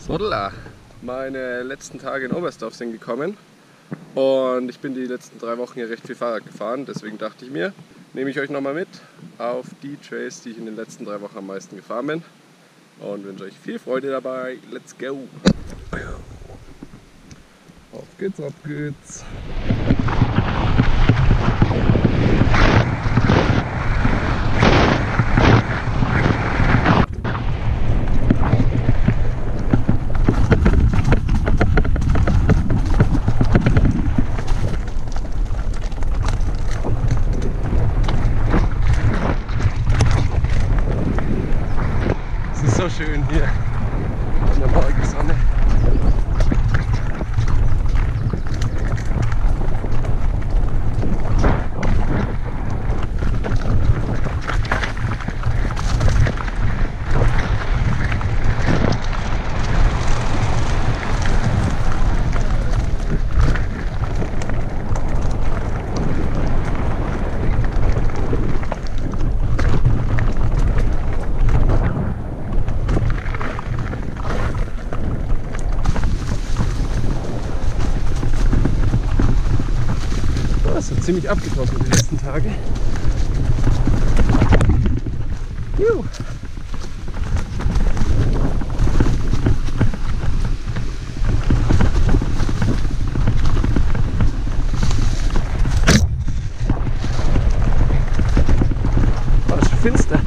Holla! Meine letzten Tage in Oberstdorf sind gekommen und ich bin die letzten 3 Wochen hier recht viel Fahrrad gefahren. Deswegen dachte ich mir, nehme ich euch nochmal mit auf die Trails, die ich in den letzten 3 Wochen am meisten gefahren bin und wünsche euch viel Freude dabei. Let's go! Auf geht's, auf geht's! So schön hier in der Morgensonne. Es hat ziemlich abgetrocknet die letzten Tage. Juhu. War schon finster.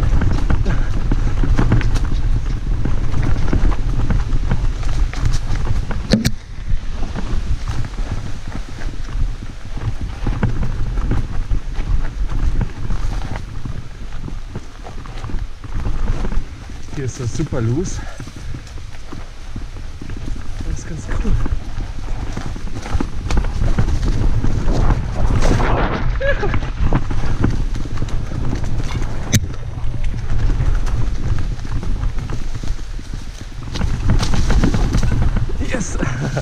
Hier ist das super loose. Das ist ganz cool. Yes!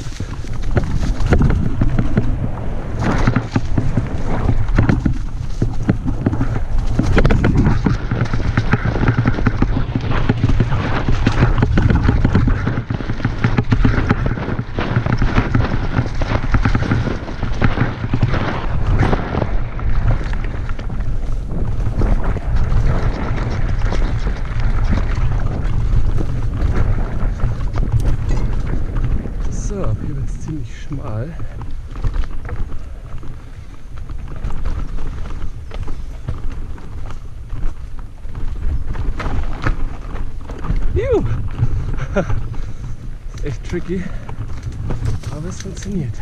So, hier wird es ziemlich schmal. Juhu! Ist echt tricky, aber es funktioniert.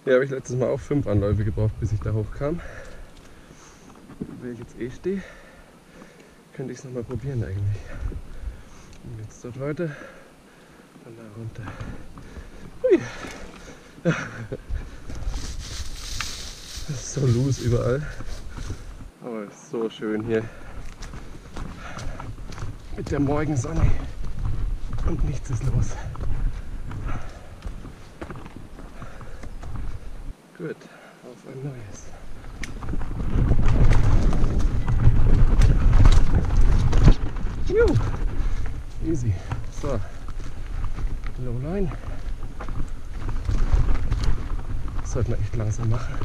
Hier habe ich letztes Mal auch 5 Anläufe gebraucht, bis ich da hochkam. Wo ich jetzt stehe, könnte ich es nochmal probieren eigentlich. Und jetzt dort weiter und da runter. Hui. Das ist so loose überall. Aber es ist so schön hier. Mit der Morgensonne. Und nichts ist los. Gut, auf ein neues. Juhu. Easy. So. Lowline. Das sollte man echt langsam machen.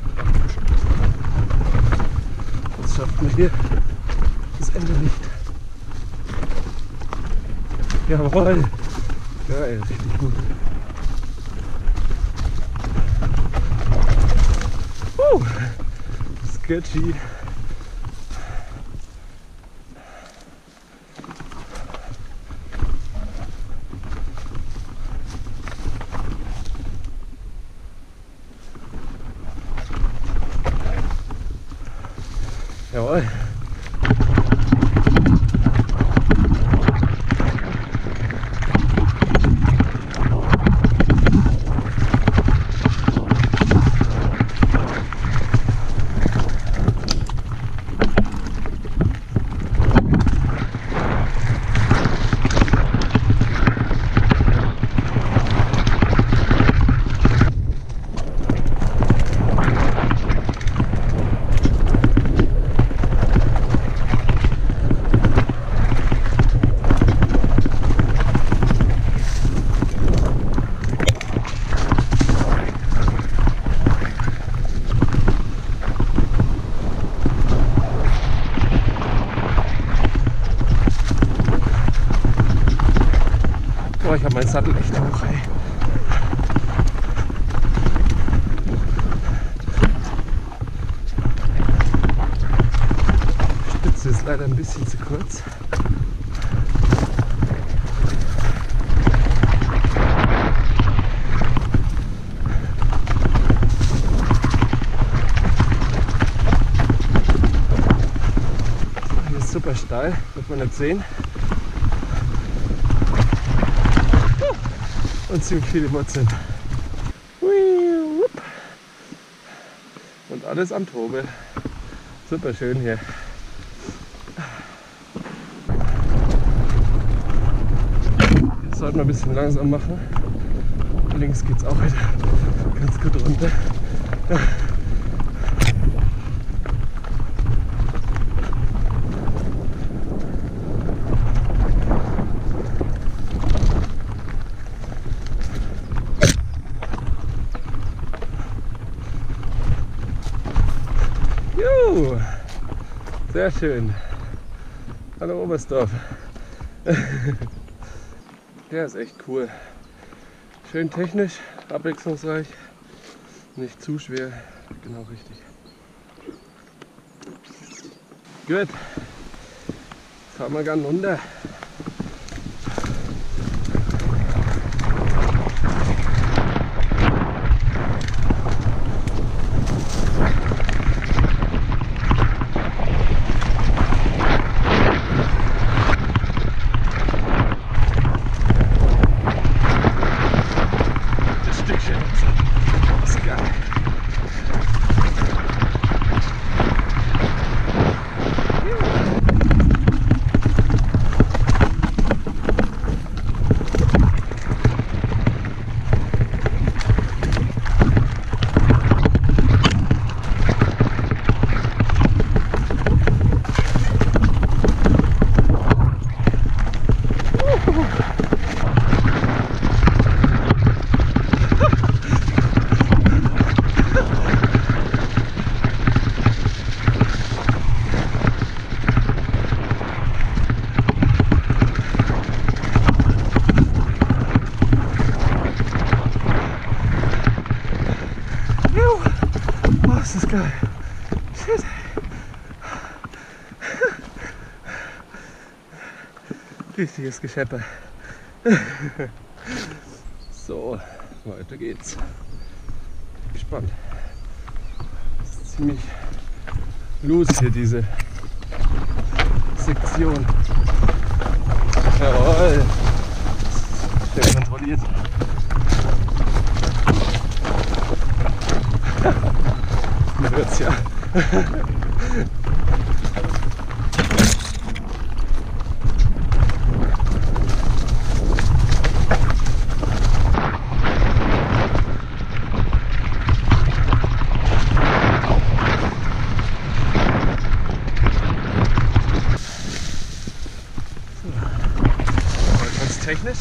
Jetzt schafft man hier das Ende nicht. Jawohl! Geil, richtig gut. Sketchy. Jawohl. Ich habe meinen Sattel echt hoch, ey. Die Spitze ist leider ein bisschen zu kurz. Hier ist super steil, wird man nicht sehen. Und ziemlich viele Wurzeln. Und alles am Tobe. Super schön hier. Jetzt sollten wir ein bisschen langsam machen. Links geht es auch wieder ganz gut runter. Sehr schön. Hallo Oberstdorf. Der ist echt cool. Schön technisch, abwechslungsreich, nicht zu schwer, genau richtig. Gut, fahren wir ganz runter. Das ist geil. Shit. Richtiges Geschepper. So, weiter geht's. gespannt. Das ist ziemlich loose hier, diese Sektion. Jawohl! Sehr kontrolliert. Mir hört's ja. Ganz technisch.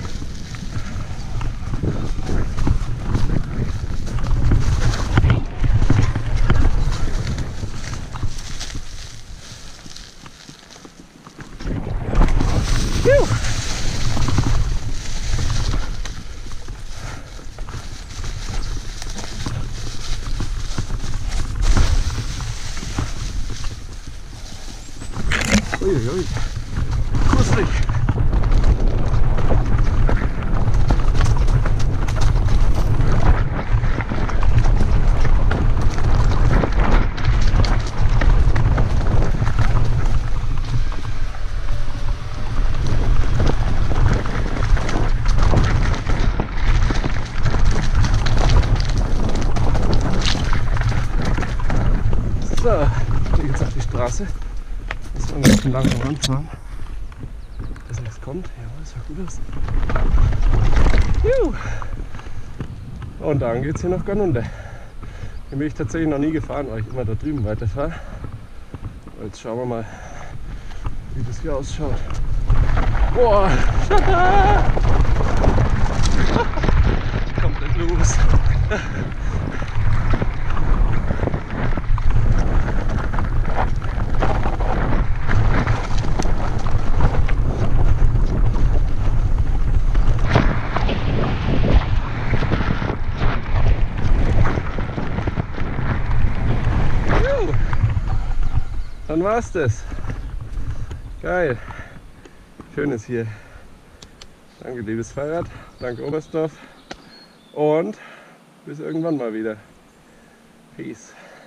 Uiuiui, kusselig. So, hier geht's auf die Straße. Jetzt wollen wir ein bisschen langsam ranfahren, dass nichts kommt. Ja, das sah gut aus. Juhu. Und dann geht es hier nach Garnunde. Hier bin ich tatsächlich noch nie gefahren, weil ich immer da drüben weiterfahre. Jetzt schauen wir mal, wie das hier ausschaut. Boah! Komplett los! Dann war's das. Geil. Schönes hier. Danke, liebes Fahrrad. Danke, Oberstdorf. Und bis irgendwann mal wieder. Peace.